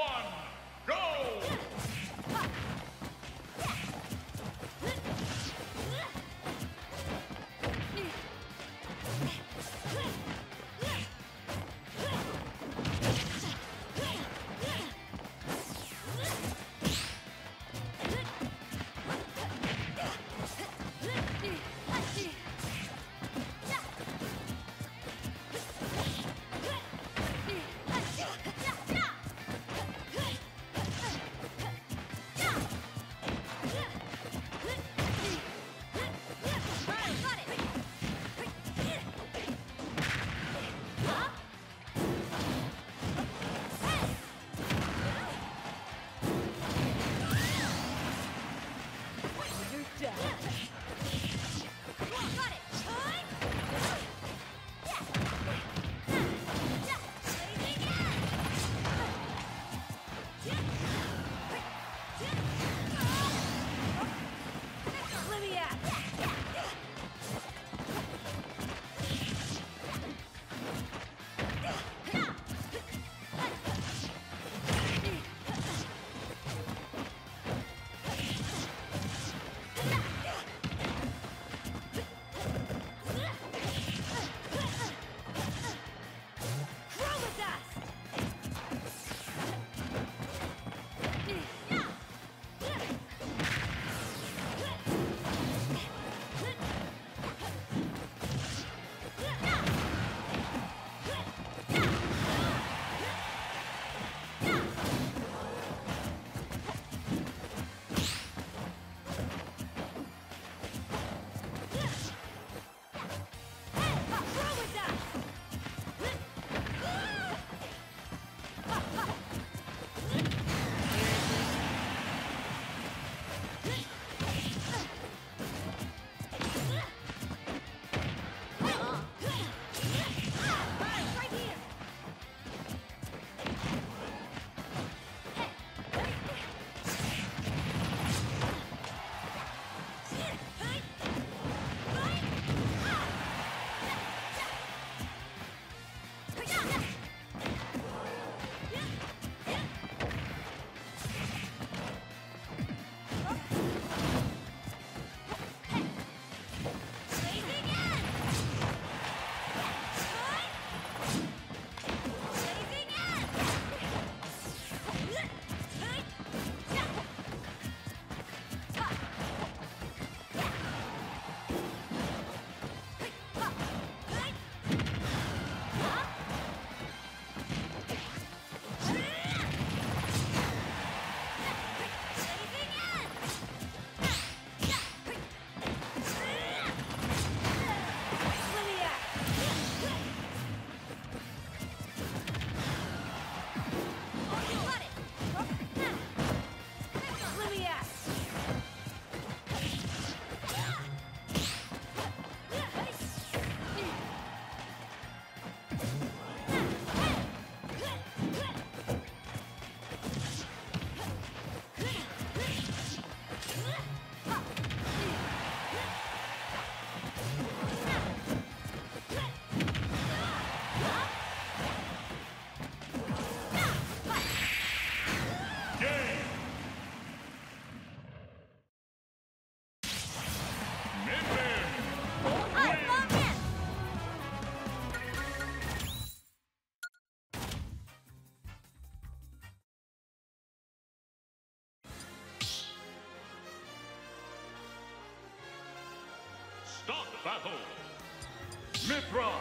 Start battle! Mithra!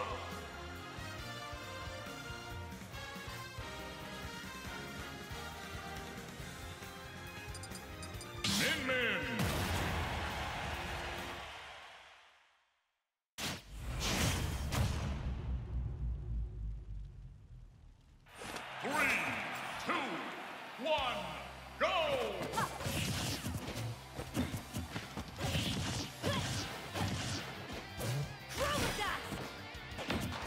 Min Min! Three, two, one, go! Chroma Dust!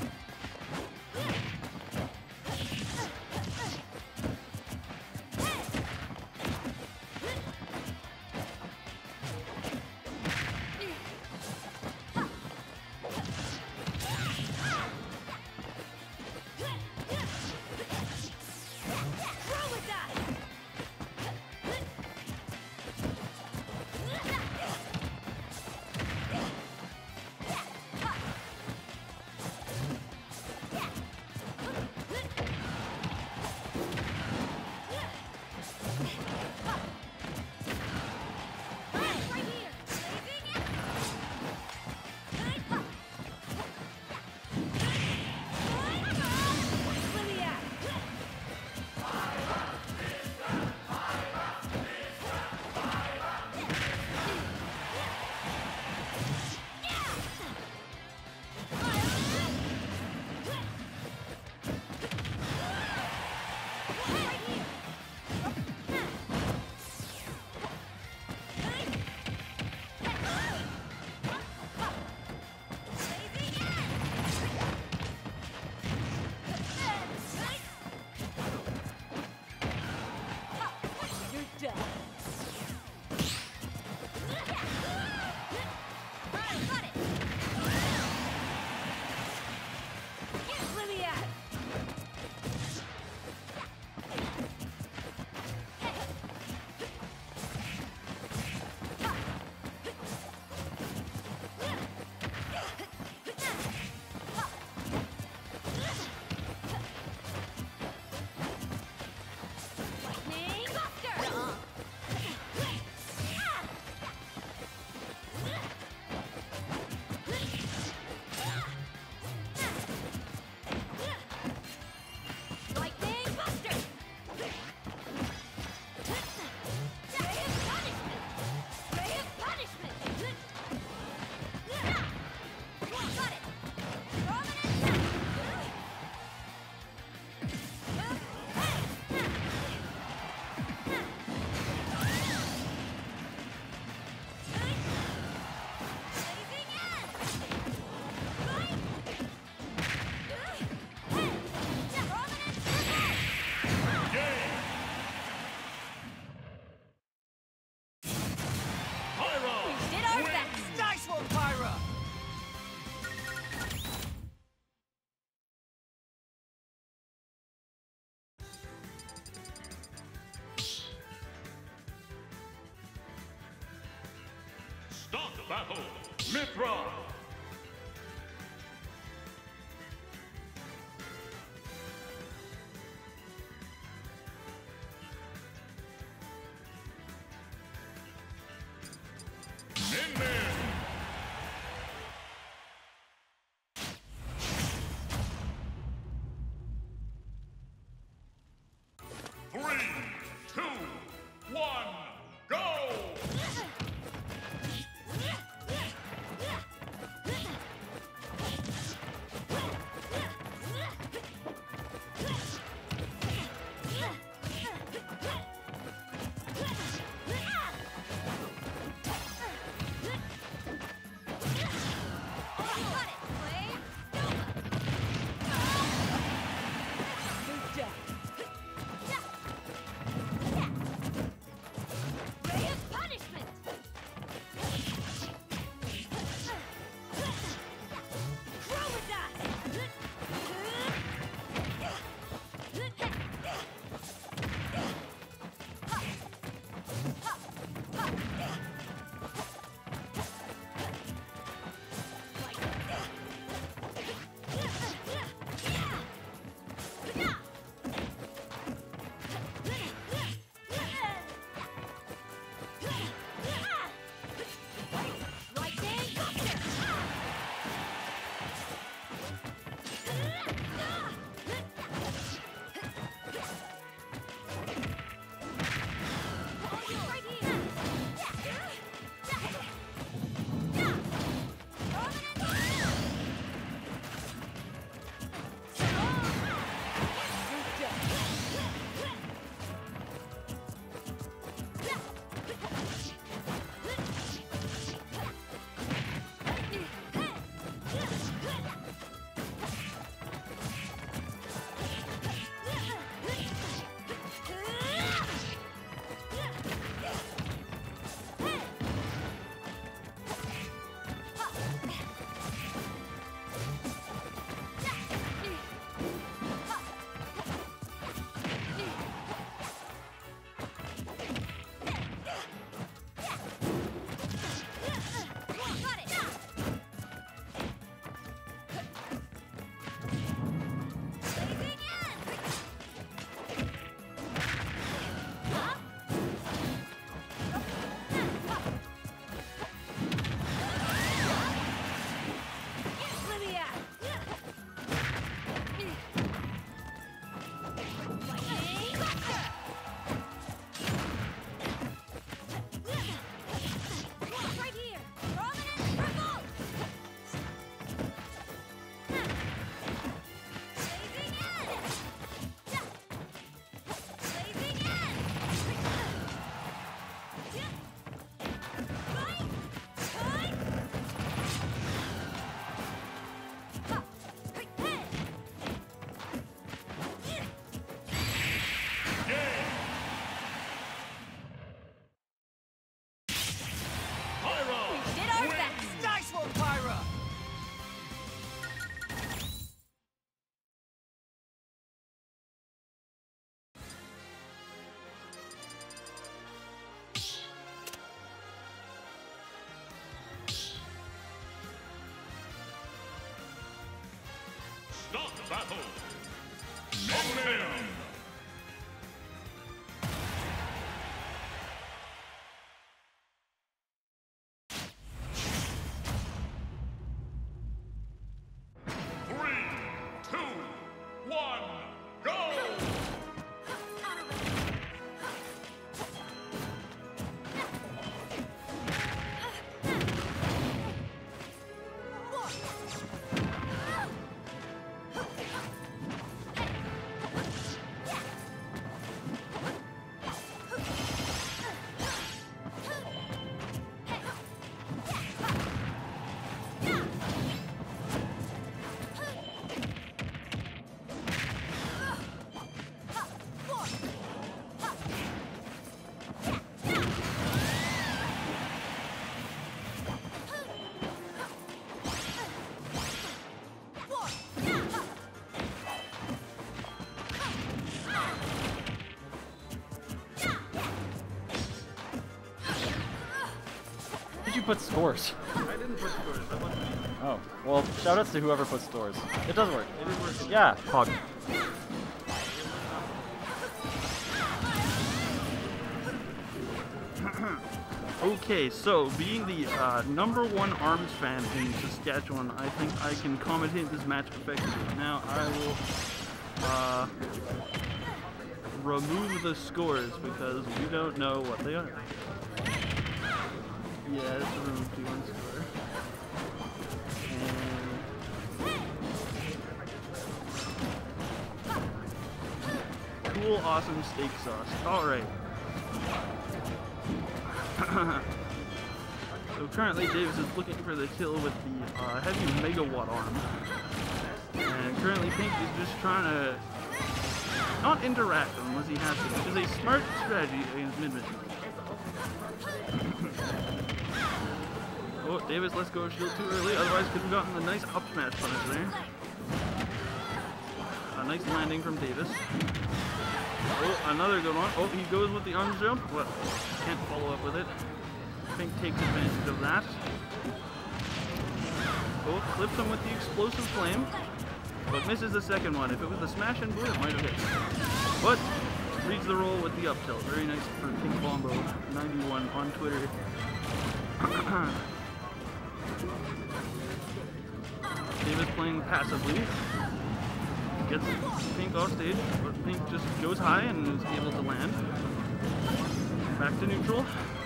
battle. Mithra. Min Min. 3, 2, 1, go! Start battle. Min Min. 3, 2, 1, go! put scores? I didn't put scores. That must be. Oh, well, shoutouts to whoever put scores. It does work. It is working. Yeah, Pog. Okay, so being the #1 ARMS fan in Saskatchewan, I think I can commentate this match effectively. Now I will remove the scores because we don't know what they are. Yeah, it's remove 2-1 score. And cool, awesome steak sauce. All right. So currently Davis is looking for the kill with the heavy megawatt arm. And currently Pink is just trying to not interact unless he has to, which is a smart strategy against mid-mission. Oh, Davis lets go of shield too early, otherwise could have gotten the nice up smash punish there. A nice landing from Davis. Oh, another good one. Oh, he goes with the arm jump, but can't follow up with it. Pink takes advantage of that. Oh, clips him with the explosive flame, but misses the second one. If it was the smash and blue, it might have hit. But reads the roll with the up tilt. Very nice for Pink Bombo 91 on Twitter. Davis playing passively. Gets Pink off stage, but Pink just goes high and is able to land. Back to neutral.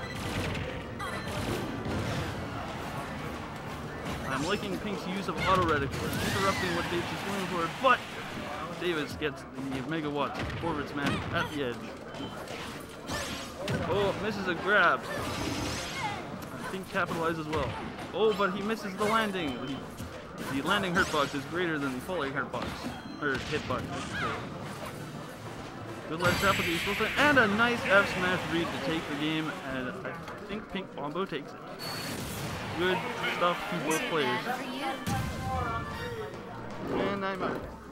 I'm liking Pink's use of auto reticule, interrupting what Davis is going for, but Davis gets the megawatt forward smash at the edge. Oh, misses a grab. Pink capitalizes well. Oh, but he misses the landing. The landing hurtbox is greater than the falling hurtbox. Or hitbox, I should say. Good ledge trap with the explosive, and a nice F smash read to take the game, and I think Pink Bombo takes it. Good stuff to both players. And I'm out.